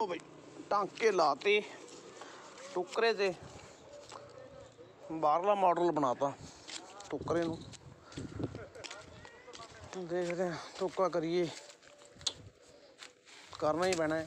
ओ भाई टांके लाते टुकरे से बाहरला मॉडल बनाता टुकरे नूं। देखते हैं टुका करिए करना ही पैना है।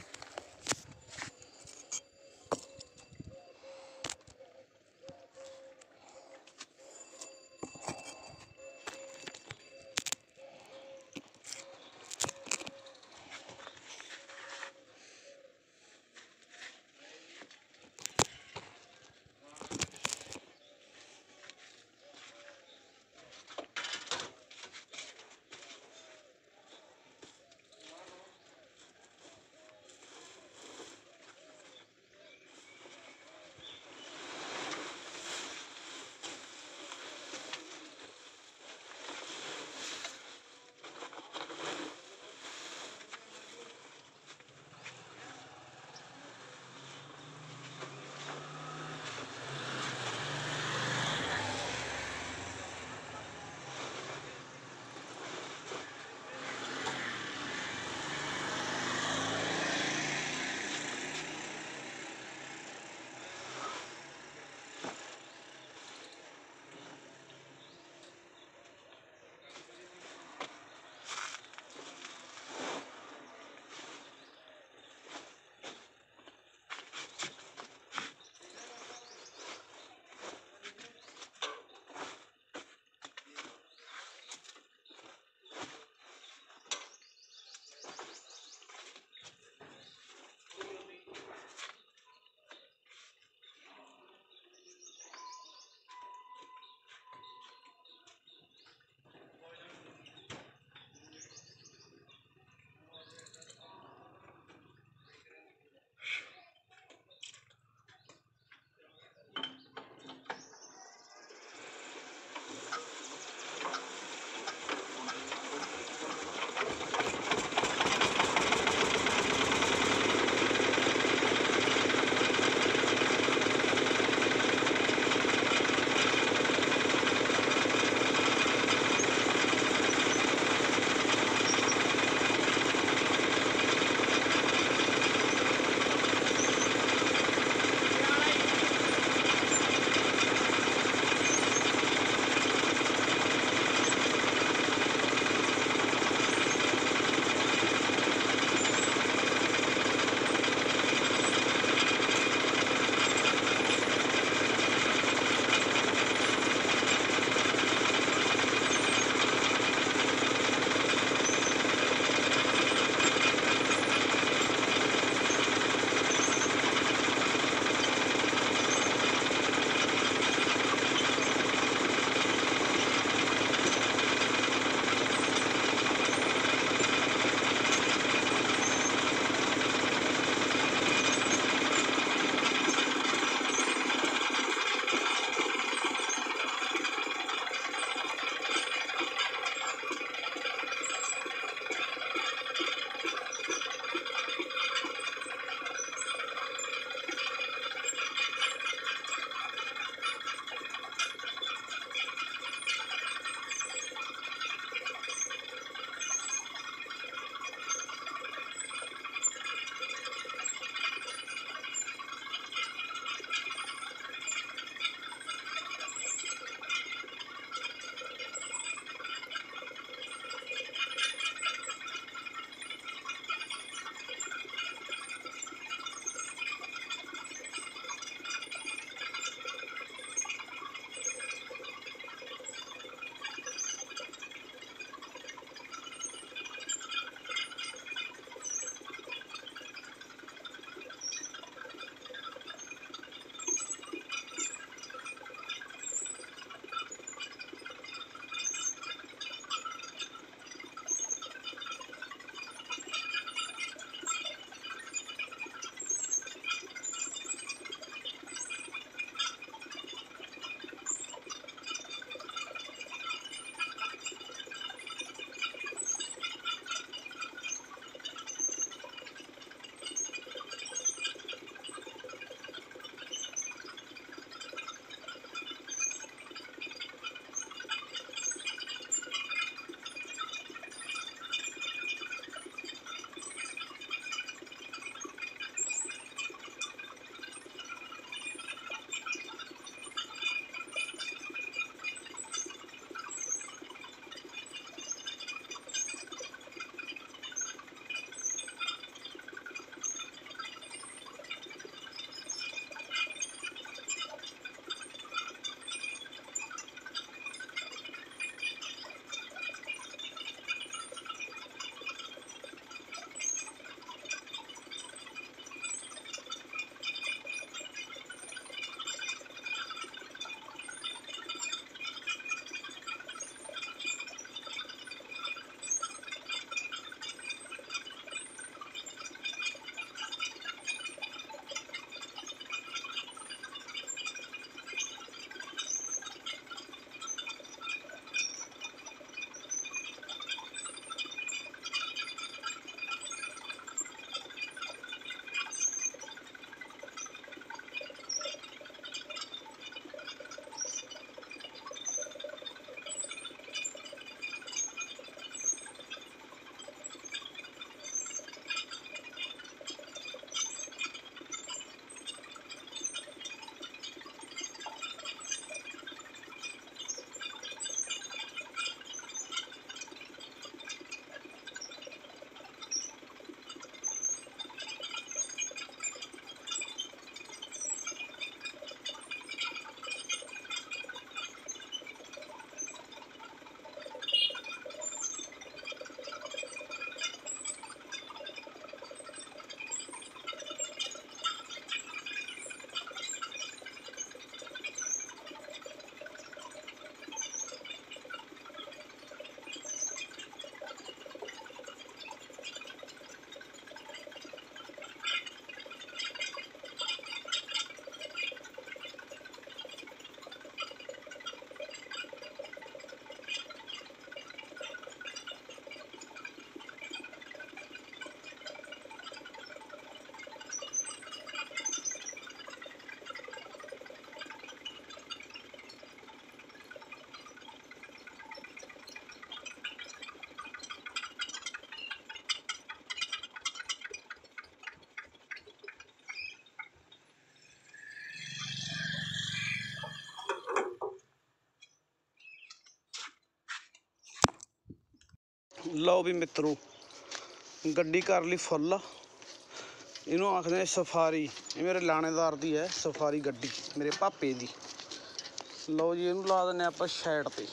ਲਓ ਵੀ ਮਿੱਤਰੋ, ਗੱਡੀ ਕਰ ਲਈ ਫੁੱਲ। ਇਹਨੂੰ ਆਖਦੇ ਨੇ ਸਫਾਰੀ। ਇਹ ਮੇਰੇ ਲਾਣੇਦਾਰ ਦੀ ਹੈ ਸਫਾਰੀ ਗੱਡੀ, ਮੇਰੇ ਭਾਪੇ ਦੀ। ਲਓ ਜੀ, ਇਹਨੂੰ ਲਾ ਦਿੰਦੇ ਆਪਾਂ ਸਾਈਡ ਤੇ।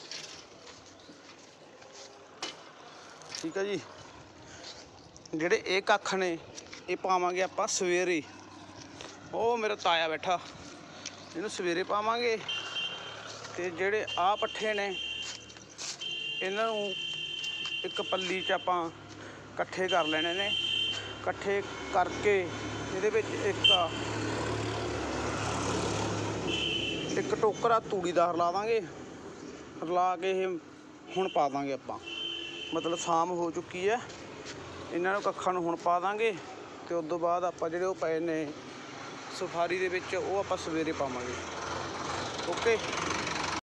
ਠੀਕ ਹੈ ਜੀ। ਜਿਹੜੇ ਇਹ ਕੱਖ ਨੇ ਇਹ ਪਾਵਾਂਗੇ ਆਪਾਂ ਸਵੇਰੇ। ਉਹ ਮੇਰਾ ਤਾਇਆ ਬੈਠਾ, ਇਹਨੂੰ ਸਵੇਰੇ ਪਾਵਾਂਗੇ। ਤੇ ਜਿਹੜੇ ਆਹ ਪੱਠੇ ਨੇ ਇਹਨਾਂ ਨੂੰ ਇੱਕ ਪੱਲੀ 'ਚ ਆਪਾਂ ਇਕੱਠੇ ਕਰ ਲੈਣੇ ਨੇ। ਇਕੱਠੇ ਕਰਕੇ ਇਹਦੇ ਵਿੱਚ ਇੱਕ ਟੋਕਰਾ ਤੂੜੀ ਦਾ ਰਲਾ ਦਾਂਗੇ। ਰਲਾ ਕੇ ਇਹ ਹੁਣ ਪਾ ਦਾਂਗੇ ਆਪਾਂ, ਮਤਲਬ ਸ਼ਾਮ ਹੋ ਚੁੱਕੀ ਹੈ। ਇਹਨਾਂ ਨੂੰ ਕੱਖਾਂ ਨੂੰ ਹੁਣ ਪਾ ਦਾਂਗੇ ਅਤੇ ਉਸ ਤੋਂ ਬਾਅਦ ਆਪਾਂ ਜਿਹੜੇ ਉਹ ਪਏ ਨੇ ਸਫਾਰੀ ਦੇ ਵਿੱਚ ਉਹ ਆਪਾਂ ਸਵੇਰੇ ਪਾਵਾਂਗੇ। ਓਕੇ।